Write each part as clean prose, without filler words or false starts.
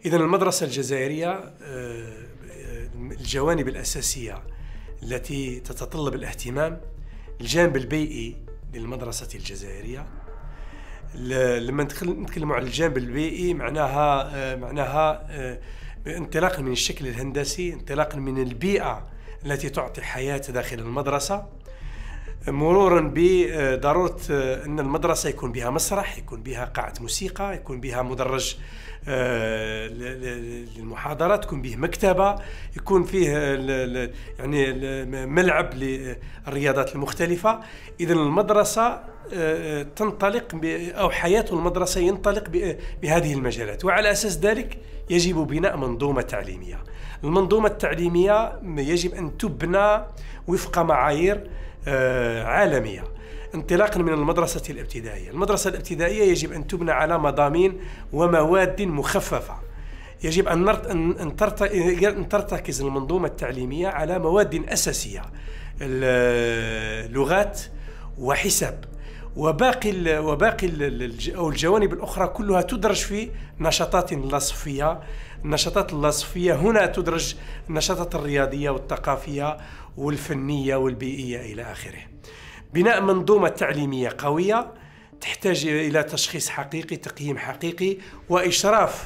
إذن المدرسة الجزائرية الجوانب الأساسية التي تتطلب الاهتمام: الجانب البيئي للمدرسة الجزائرية. لما نتكلم عن الجانب البيئي معناها انطلاقا من الشكل الهندسي، انطلاقا من البيئة التي تعطي حياة داخل المدرسة، مرورا بضرورة أن المدرسة يكون بها مسرح، يكون بها قاعة موسيقى، يكون بها مدرج للمحاضرات، يكون به مكتبة، يكون فيه يعني ملعب للرياضات المختلفة. إذن المدرسة تنطلق أو حياة المدرسة ينطلق بهذه المجالات، وعلى أساس ذلك يجب بناء منظومة تعليمية. المنظومة التعليمية يجب أن تبنى وفق معايير عالمية، انطلاقا من المدرسة الابتدائية. المدرسة الابتدائية يجب أن تبنى على مضامين ومواد مخففة. يجب أن ترتكز المنظومة التعليمية على مواد أساسية: اللغات وحساب، وباقي أو الجوانب الأخرى كلها تدرج في نشاطات لا صفية. النشاطات اللا صفية هنا تدرج النشاطات الرياضية والثقافية والفنية والبيئية إلى آخره. بناء منظومة تعليمية قوية تحتاج إلى تشخيص حقيقي، تقييم حقيقي، وإشراف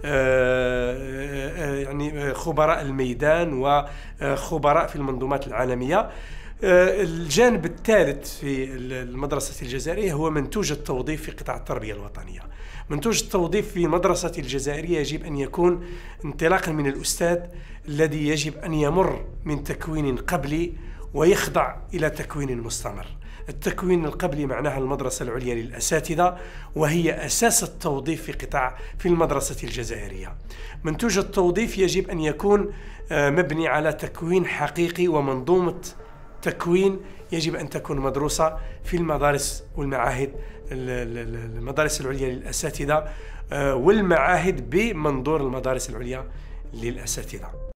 يعني خبراء الميدان وخبراء في المنظومات العالمية. الجانب الثالث في المدرسة الجزائرية هو منتوج التوظيف في قطاع التربية الوطنية. منتوج التوظيف في المدرسة الجزائرية يجب أن يكون انطلاقا من الأستاذ الذي يجب أن يمر من تكوين قبلي ويخضع إلى تكوين مستمر. التكوين القبلي معناها المدرسة العليا للأساتذة، وهي أساس التوظيف في المدرسة الجزائرية. منتوج التوظيف يجب أن يكون مبني على تكوين حقيقي، ومنظومة تكوين يجب أن تكون مدروسة في المدارس والمعاهد، المدارس العليا للأساتذة والمعاهد بمنظور المدارس العليا للأساتذة.